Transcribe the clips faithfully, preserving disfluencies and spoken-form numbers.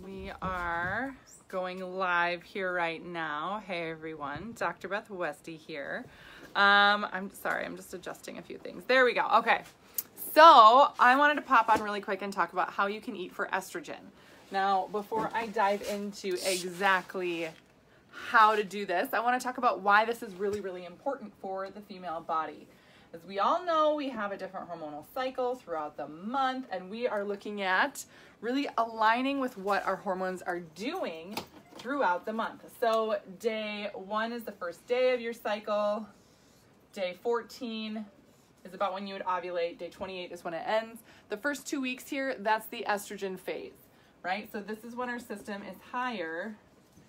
We are going live here right now. Hey everyone, Doctor Beth Westy here. Um, I'm sorry, I'm just adjusting a few things. There we go. Okay, so I wanted to pop on really quick and talk about how you can eat for estrogen. Now, before I dive into exactly how to do this, I want to talk about why this is really, really important for the female body. As we all know, we have a different hormonal cycle throughout the month, and we are looking at really aligning with what our hormones are doing throughout the month. So day one is the first day of your cycle. Day fourteen is about when you would ovulate. Day twenty-eight is when it ends. The first two weeks here, that's the estrogen phase, right? So this is when our system is higher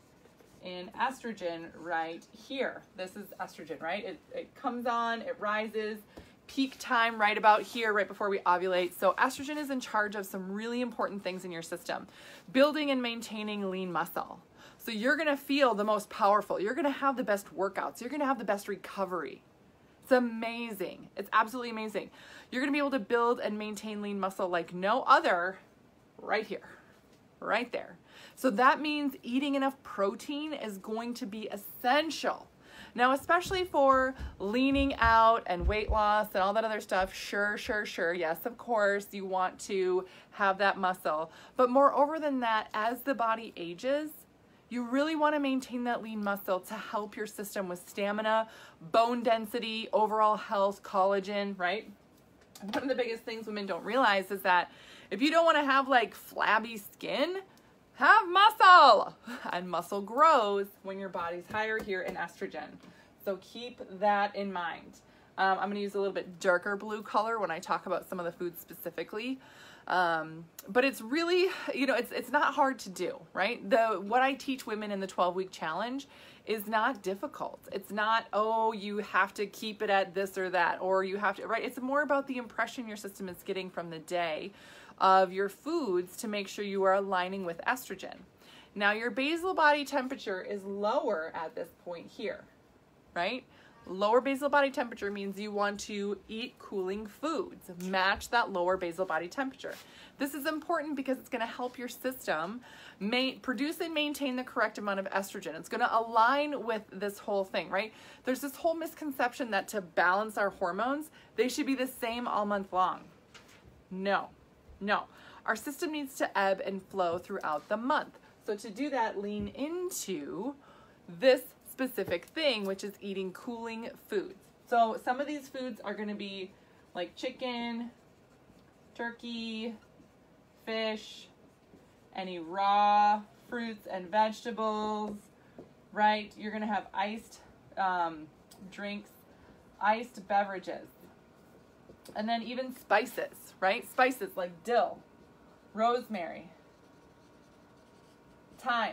in estrogen right here. This is estrogen, right? It, it comes on, it rises, peak time right about here, right before we ovulate. So estrogen is in charge of some really important things in your system. Building and maintaining lean muscle. So you're gonna feel the most powerful. You're gonna have the best workouts. You're gonna have the best recovery. It's amazing. It's absolutely amazing. You're gonna be able to build and maintain lean muscle like no other right here, right there. So that means eating enough protein is going to be essential. Now, especially for leaning out and weight loss and all that other stuff, sure, sure, sure. Yes, of course, you want to have that muscle. But moreover than that, as the body ages, you really want to maintain that lean muscle to help your system with stamina, bone density, overall health, collagen, right? One of the biggest things women don't realize is that if you don't want to have like flabby skin, have muscle, and muscle grows when your body's higher here in estrogen. So keep that in mind. Um, I'm gonna use a little bit darker blue color when I talk about some of the foods specifically. Um, but it's really, you know, it's, it's not hard to do, right? The, what I teach women in the twelve week challenge is not difficult. It's not, oh, you have to keep it at this or that, or you have to, right? It's more about the impression your system is getting from the day of your foods to make sure you are aligning with estrogen. Now, your basal body temperature is lower at this point here, right? Lower basal body temperature means you want to eat cooling foods, match that lower basal body temperature. This is important because it's going to help your system ma- produce and maintain the correct amount of estrogen. It's going to align with this whole thing, right? There's this whole misconception that to balance our hormones, they should be the same all month long. No. No, our system needs to ebb and flow throughout the month. So to do that, lean into this specific thing, which is eating cooling foods. So some of these foods are going to be like chicken, turkey, fish, any raw fruits and vegetables, right? You're going to have iced um, drinks, iced beverages. And then even spices, right? Spices like dill, rosemary, thyme,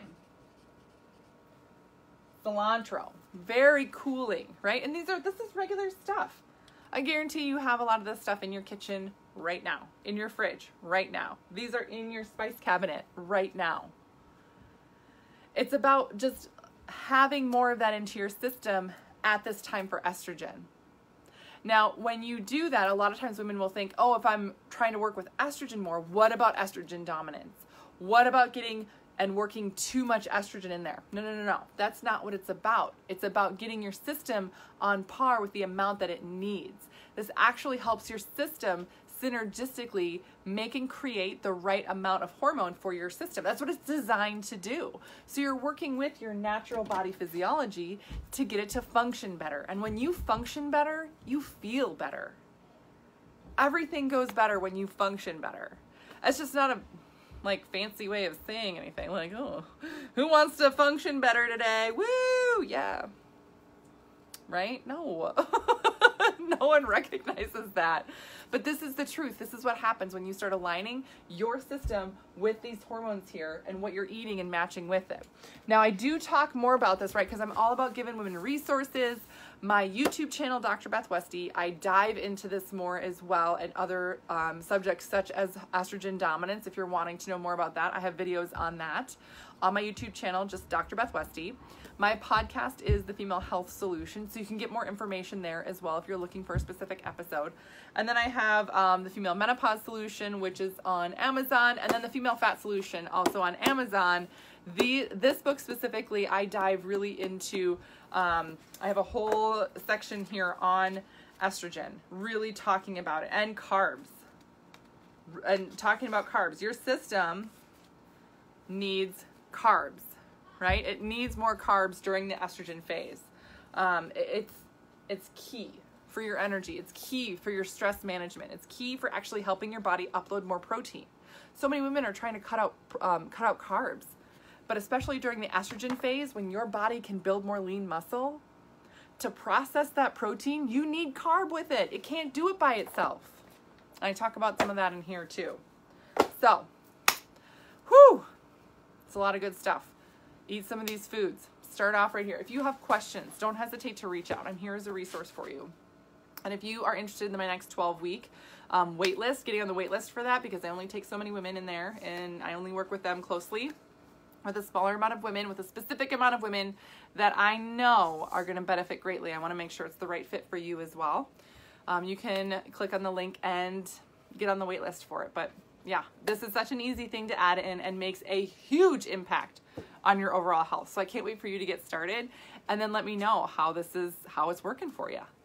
cilantro. Very cooling, right? And these are, this is regular stuff. I guarantee you have a lot of this stuff in your kitchen right now, in your fridge right now. These are in your spice cabinet right now. It's about just having more of that into your system at this time for estrogen. Now, when you do that, a lot of times women will think, oh, if I'm trying to work with estrogen more, what about estrogen dominance? What about getting and working too much estrogen in there? No, no, no, no. That's not what it's about. It's about getting your system on par with the amount that it needs. This actually helps your system synergistically make and create the right amount of hormone for your system. That's what it's designed to do. So you're working with your natural body physiology to get it to function better. And when you function better, you feel better. Everything goes better when you function better. It's just not a like fancy way of saying anything. Like, oh, who wants to function better today? Woo, yeah. Right? No. No one recognizes that. But this is the truth. This is what happens when you start aligning your system with these hormones here and what you're eating and matching with it. Now, I do talk more about this, right? Because I'm all about giving women resources. My YouTube channel, Doctor Beth Westy, I dive into this more as well, and other um, subjects such as estrogen dominance. If you're wanting to know more about that, I have videos on that on my YouTube channel, just Doctor Beth Westy. My podcast is The Female Health Solution, so you can get more information there as well if you're looking for a specific episode. And then I have have um, the female menopause solution, which is on Amazon, and then the female fat solution also on Amazon. The this book specifically, I dive really into, um, I have a whole section here on estrogen, really talking about it, and carbs, and talking about carbs. Your system needs carbs, right? It needs more carbs during the estrogen phase. Um, it, it's, it's key for your energy. It's key for your stress management. It's key for actually helping your body upload more protein. So many women are trying to cut out, um, cut out carbs. But especially during the estrogen phase, when your body can build more lean muscle, to process that protein, you need carb with it. It can't do it by itself. And I talk about some of that in here too. So, whew, it's a lot of good stuff. Eat some of these foods. Start off right here. If you have questions, don't hesitate to reach out. I'm here as a resource for you. And if you are interested in my next twelve week um, wait list, getting on the wait list for that, because I only take so many women in there and I only work with them closely, with a smaller amount of women, with a specific amount of women that I know are going to benefit greatly. I want to make sure it's the right fit for you as well. Um, you can click on the link and get on the wait list for it. But yeah, this is such an easy thing to add in and makes a huge impact on your overall health. So I can't wait for you to get started and then let me know how this is, how it's working for you.